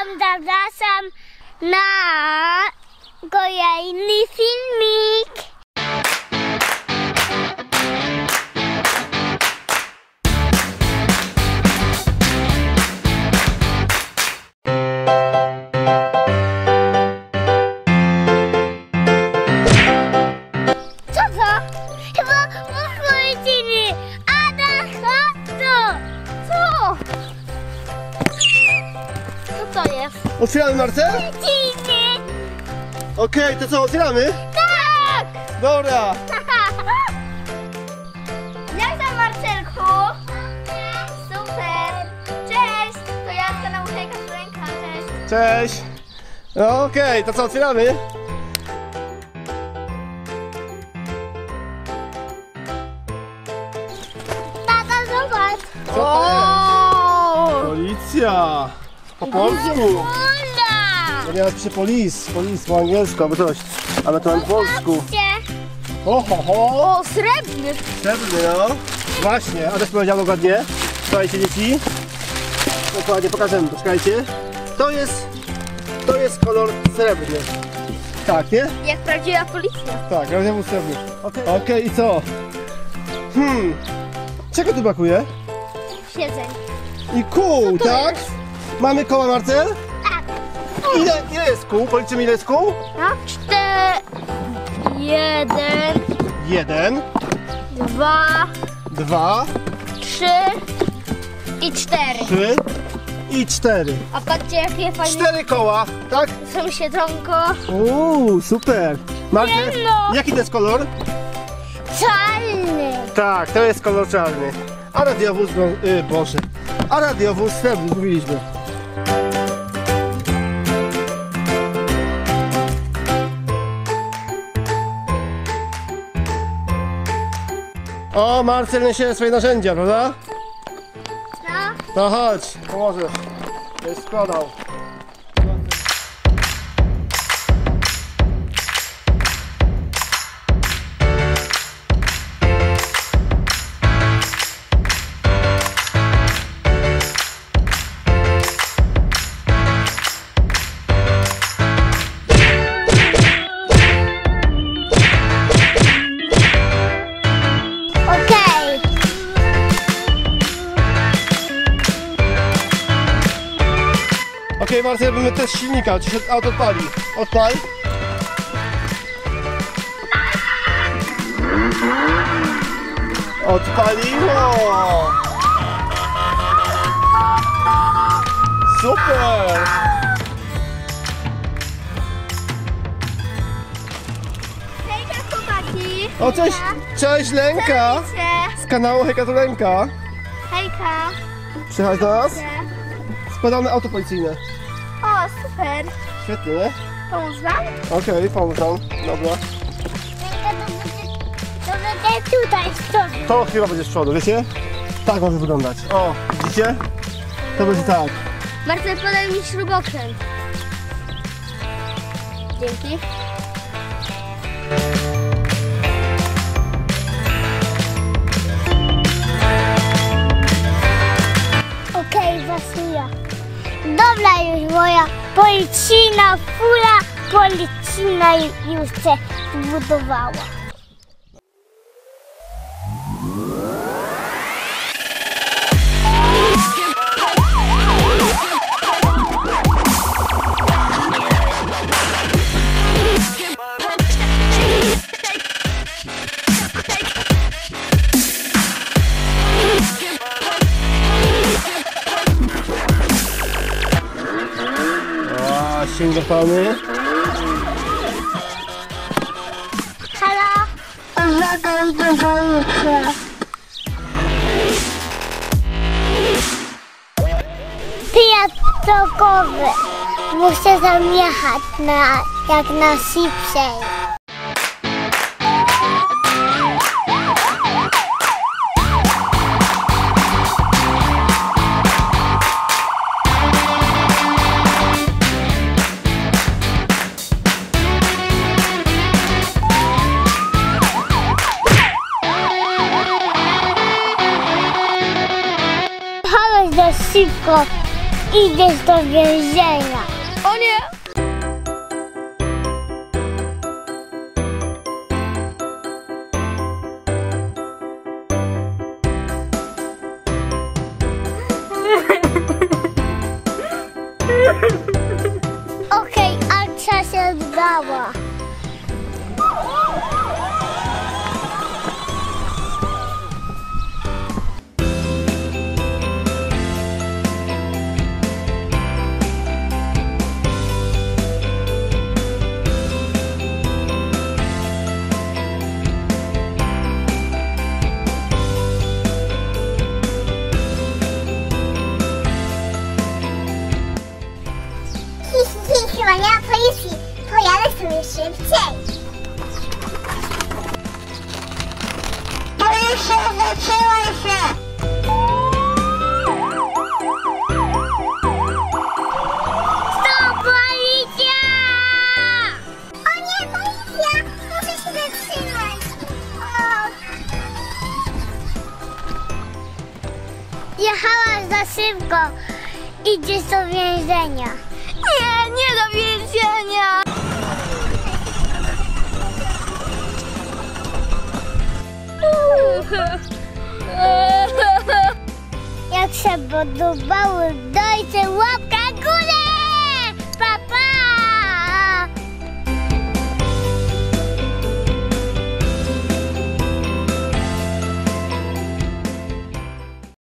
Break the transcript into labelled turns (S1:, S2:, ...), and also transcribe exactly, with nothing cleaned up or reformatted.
S1: zapraszam na kolejny filmik. Co to? Chyba urodziny. Ada, chodź. Co? Co to jest?
S2: Otwieramy, Marcel?
S1: Urodziny.
S2: Okej, to co, otwieramy?
S1: Tak!
S2: Dobra.
S1: Jak tam, Marcelku? Super! Cześć! To ja z kanału Hejka Tulenka, cześć!
S2: Cześć. No okej, to co, otwieramy?
S1: Tata, zobacz!
S2: Co to jest? Policja. Po polsku.
S1: Ula!
S2: Bo nieraz pisze police, police po angielsku albo coś. Ale to po polsku. O, ho, ho.
S1: O, srebrny!
S2: Srebrny, no. Właśnie, a też powiedział dokładnie. Słuchajcie, dzieci. Dokładnie, pokażemy, poczekajcie. To jest, to jest kolor srebrny. Tak, nie?
S1: Jak prawdziwa policja.
S2: Tak, razem był srebrny. Okej, okay. okay, i co? Hmm, czego tu brakuje?
S1: Siedzeń.
S2: I kół, tak?
S1: jest?
S2: Mamy koła, Marcel?
S1: Tak.
S2: Ile, ile jest kół? Policzymy, ile jest kół?
S1: No. Cztery. Jeden.
S2: Jeden,
S1: Dwa.
S2: dwa,
S1: Trzy. I cztery.
S2: trzy i cztery.
S1: A patrzcie, jakie fajne
S2: Cztery koła, tak?
S1: są siedzonko.
S2: Uuu, super. Marcel,
S1: Nie no.
S2: jaki to jest kolor?
S1: Czarny.
S2: Tak, to jest kolor czarny. A radiowóz, yy, boże. A radiowóz srebrny, mówiliśmy. O, Marcel niesie swoje narzędzia, prawda?
S1: No.
S2: To chodź, pomożesz. To jest składał.
S1: Okej.
S2: Okej, Marcel, robimy test silnika. Czy się auto odpali? Odpal. Odpaliło! Super!
S1: Hejka, chłopaki.
S2: O, cześć! Cześć, Lenka!
S1: Cześć.
S2: Z kanału Hejka Tulenka.
S1: Hejka.
S2: Przychodź do nas. Składane auto policyjne.
S1: O, super.
S2: Świetnie, nie?
S1: Pomóc wam?
S2: Okej, pomóż nam. Dobra.
S1: To będę tutaj stoi.
S2: To chyba będzie z przodu, wiecie? Tak ma to wyglądać. O, widzicie? To będzie tak.
S1: Marcel, podaj mi śrubokręt. Dzięki. Okej, Wasuja. Dobra już moja policyjna fura policyjna już się zbudowała.
S2: O, sięgopany.
S1: Halo? Zatem do Piatokowy. Muszę zamiechać na, jak na szybciej. szybko.
S3: Idziesz do więzienia.
S1: O nie!
S3: Okej, akcja się udała. Chyba nie ma policji. Pojadę sobie szybciej. Policja, zatrzymaj się! Stop, policja! O nie, policja! Muszę się zatrzymać. O. Jechałaś za szybko. Idziesz do więzienia.
S1: Nie, nie do więzienia!
S3: Jak się podobały, dajcie łapkę.